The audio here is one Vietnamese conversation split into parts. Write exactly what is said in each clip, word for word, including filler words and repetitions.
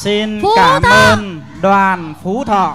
Xin Phú cảm Thọ. ơn đoàn Phú Thọ.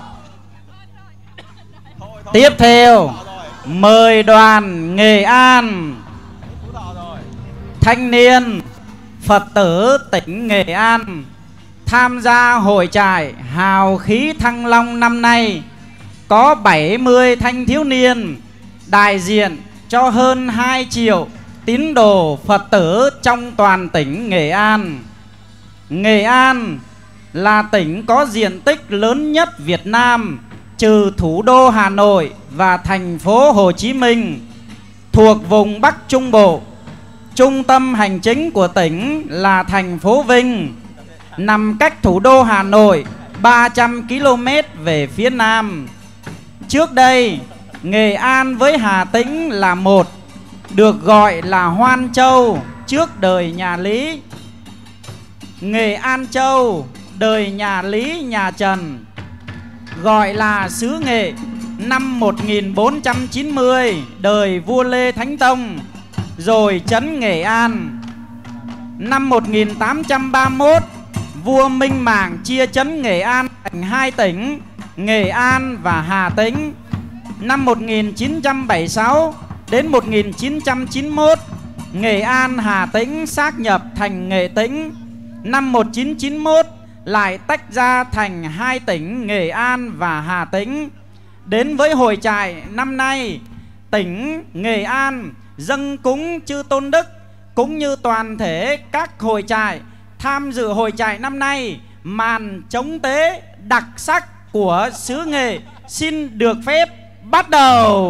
Tiếp theo mời đoàn Nghệ An. Thanh niên Phật tử tỉnh Nghệ An tham gia hội trại Hào Khí Thăng Long năm nay có bảy mươi thanh thiếu niên đại diện cho hơn hai triệu tín đồ Phật tử trong toàn tỉnh Nghệ An. Nghệ An là tỉnh có diện tích lớn nhất Việt Nam trừ thủ đô Hà Nội và thành phố Hồ Chí Minh, thuộc vùng Bắc Trung Bộ. Trung tâm hành chính của tỉnh là thành phố Vinh, nằm cách thủ đô Hà Nội ba trăm ki lô mét về phía nam. Trước đây, Nghệ An với Hà Tĩnh là một, được gọi là Hoan Châu trước đời nhà Lý. Nghệ An Châu đời nhà Lý nhà Trần, gọi là xứ Nghệ, năm một nghìn bốn trăm chín mươi đời vua Lê Thánh Tông, rồi trấn Nghệ An. Năm một nghìn tám trăm ba mươi mốt, vua Minh Mạng chia trấn Nghệ An thành hai tỉnh, Nghệ An và Hà Tĩnh. Năm một nghìn chín trăm bảy mươi sáu đến một nghìn chín trăm chín mươi mốt, Nghệ An Hà Tĩnh sát nhập thành Nghệ Tĩnh. Năm một nghìn chín trăm chín mươi mốt lại tách ra thành hai tỉnh Nghệ An và Hà Tĩnh. Đến với hội trại năm nay, tỉnh Nghệ An dâng cúng chư Tôn Đức cũng như toàn thể các hội trại tham dự hội trại năm nay. Màn trống tế đặc sắc của xứ Nghệ xin được phép bắt đầu.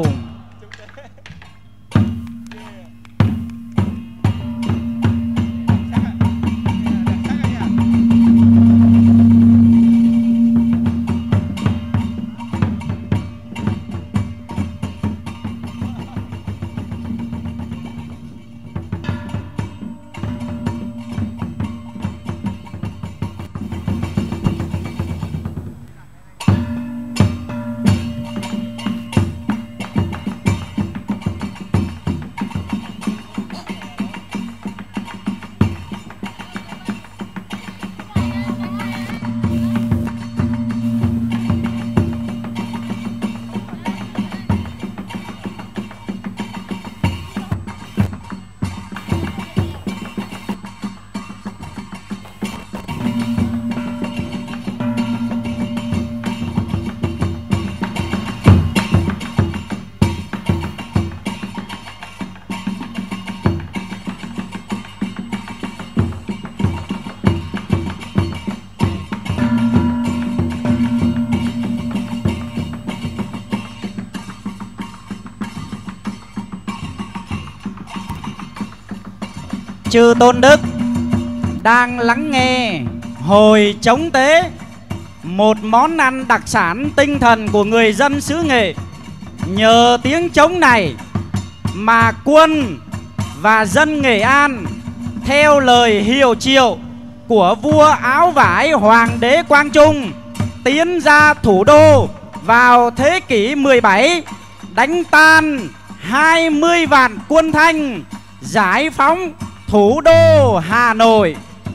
Chư Tôn Đức đang lắng nghe hồi trống tế, một món ăn đặc sản tinh thần của người dân xứ Nghệ. Nhờ tiếng trống này mà quân và dân Nghệ An theo lời hiệu triệu của vua áo vải Hoàng đế Quang Trung tiến ra thủ đô vào thế kỷ mười bảy, đánh tan hai mươi vạn quân Thanh, giải phóng thủ đô Hà Nội.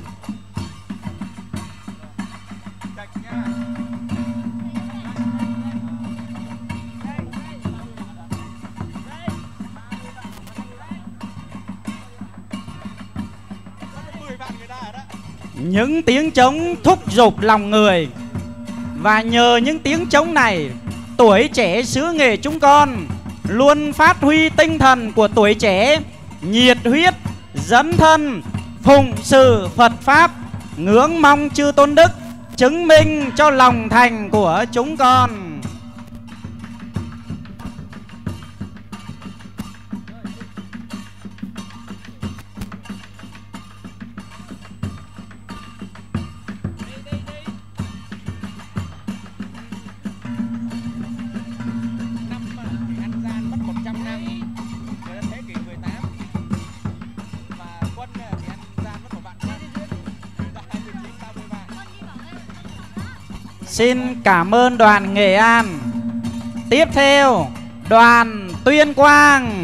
Những tiếng trống thúc giục lòng người, và nhờ những tiếng trống này, tuổi trẻ xứ Nghệ chúng con luôn phát huy tinh thần của tuổi trẻ, nhiệt huyết dấn thân phụng sự Phật Pháp, ngưỡng mong chư Tôn Đức chứng minh cho lòng thành của chúng con. Xin cảm ơn đoàn Nghệ An. Tiếp theo, đoàn Tuyên Quang.